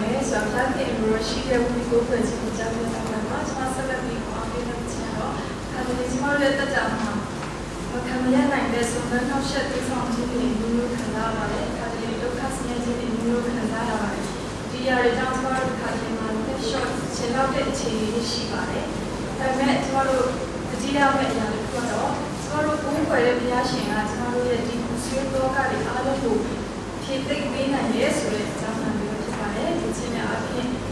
ပါတယ်ဆိုတော့ Black and Rose ရှိတဲ့ ဝင်ကိုပဲကျွန်တော်ကြားပြတာပါ။ကျွန်မဆက်လက်ပြီးအောင်ပြတဲ့ချင်တော့ဒါပေမဲ့ကျွန်တော်လည်းတက်ကြမှာခံမရနိုင်တဲ့စုံစမ်းနောက်ဆက်သိဆောင်ခြင်းတွေမျိုးခံစားရပါတယ်။ဒါတွေဒုက္ခဆင်းရဲခြင်းတွေမျိုးခံစားရပါတယ်။ဒီရတဲ့ကြောင့်ကျွန်တော်တို့ခါတိုင်းမှာ short ရှင်းတော့တဲ့အခြေအနေရှိပါတယ်။ဒါပေမဲ့ကျွန်တော်တို့အကြည့်ရမယ့်အရာတွေကတော့ကျွန်တော်တို့ကိုယ်ွယ်တဲ့ဘုရားရှင်ကကျွန်တော်တို့ရဲ့ဒီဆွေးလောကတွေအားလုံးကိုဖြည့်သိမ့်ပေးနိုင်ရဲ့ဆိုတဲ့အကြောင်းအရာမျိုးဖြစ်ပါတယ်။ဒီချင်းနဲ့အပြင်